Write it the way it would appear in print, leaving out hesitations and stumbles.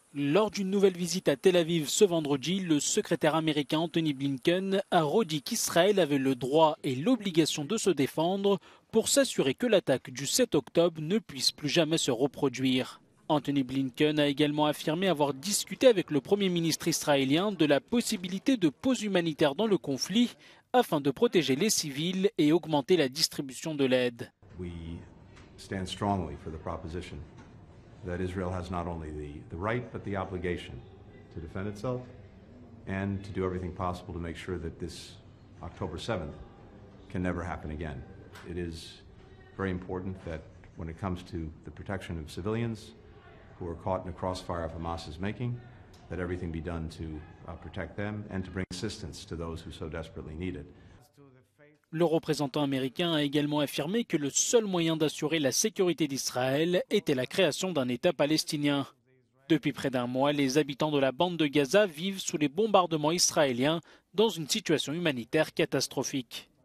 Lors d'une nouvelle visite à Tel Aviv ce vendredi, le secrétaire américain Anthony Blinken a redit qu'Israël avait le droit et l'obligation de se défendre pour s'assurer que l'attaque du 7 octobre ne puisse plus jamais se reproduire. Anthony Blinken a également affirmé avoir discuté avec le Premier ministre israélien de la possibilité de pause humanitaire dans le conflit afin de protéger les civils et augmenter la distribution de l'aide. We stand strongly for the proposition that Israel has not only the right but the obligation to defend itself and to do everything possible to make sure that this October 7th can never happen again. It is very important that when it comes to the protection of civilians who are caught in a crossfire of Hamas is making, that everything be done to protect them and to bring assistance to those who so desperately need it. Le représentant américain a également affirmé que le seul moyen d'assurer la sécurité d'Israël était la création d'un État palestinien. Depuis près d'un mois, les habitants de la bande de Gaza vivent sous les bombardements israéliens dans une situation humanitaire catastrophique.